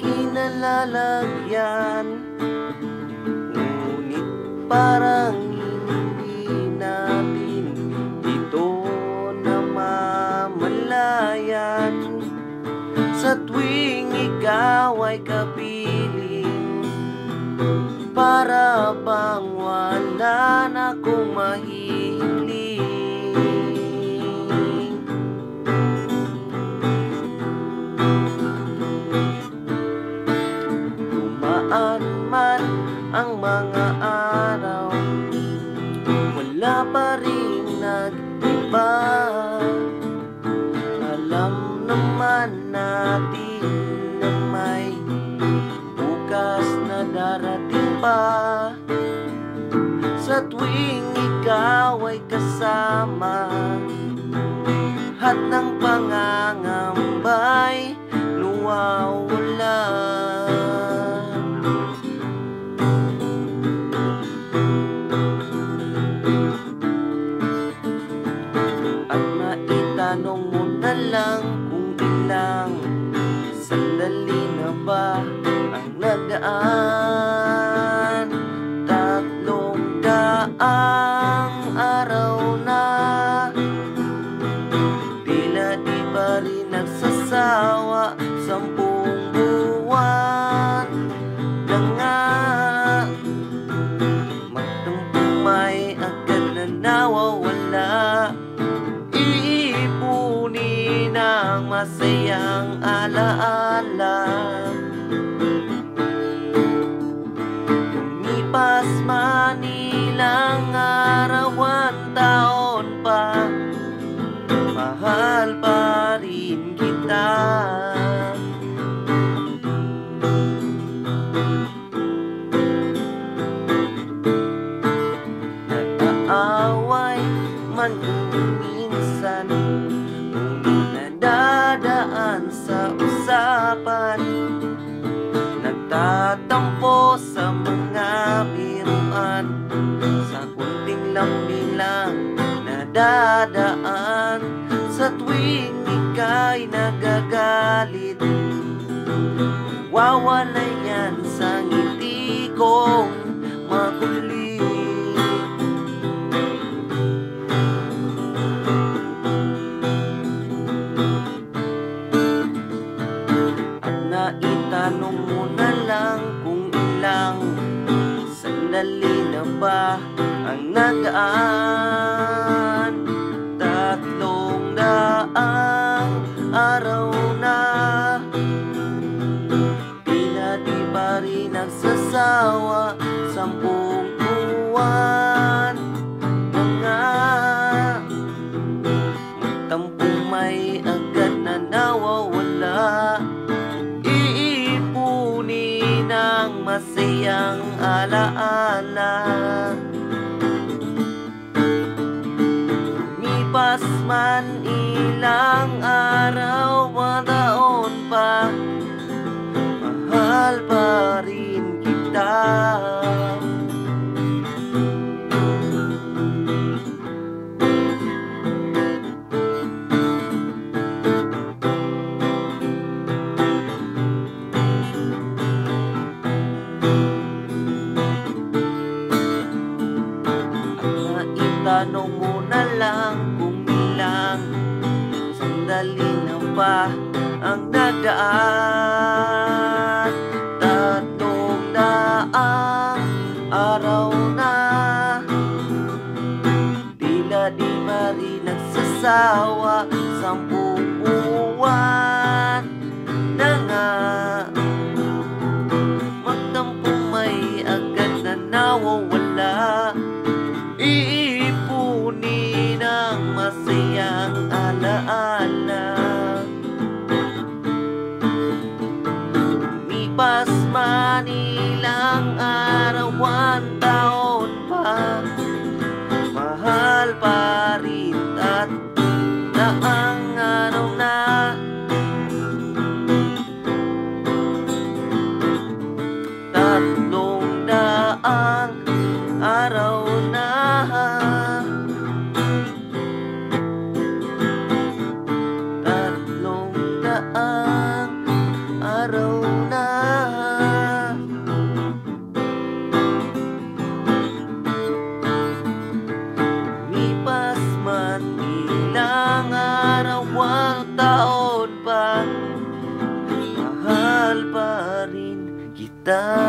kinalalagyan, ngunit parang hindi natin ito namamalayan. Sa tuwing ikaw ay kapiling, para bang wala na akong mahiling. Dumaan man ang mga araw, wala pa rin nag-iba. Alam naman natin na may bukas na darating pa. Sa tuwing ikaw ay kasama, lahat ng pangangamba'y nawawala. At naitanong mo na lang kung ilang sandali na ba ang nagaan. 300 araw na, tila di pa rin nagsasawa. 10 buwan na nga, magtampumay agad na nawawala. Iipunin ang masayang alaala. Lumipas man ilang araw, taon pa, mahal pa rin kita. Nag-aaway man kung minsan, ngunit nadadaan sa usapan. Nagtatampo sa mga biruan, sa kunting lambing lang nadadaan. Sa tuwing ika'y nagagalit, wawala yan sa ngiti kong makulit. At naitanong mo na lang kung ilang sandali na ba ang nagaan. 300 araw na, tila di pa rin nagsasawa. 10 buwan na nga, magtampumay agad na nawawala. Iipunin ang masayang alaala. Lumipas man ilang araw, taon pa, mahal pa rin kita. Tanong mo na lang kung ilang sandali na ba ang nagaan. 300 araw na, tila di pa rin nagsasawa. 10 buwan na nga, magtampumay agad na nawawala. Iipunin ang masayang alaala. Lumipas man ilang araw, taon pa, mahal pa rin. At daang araw na, araw na, araw na. man ilang araw o taon pa, mahal pa rin kita.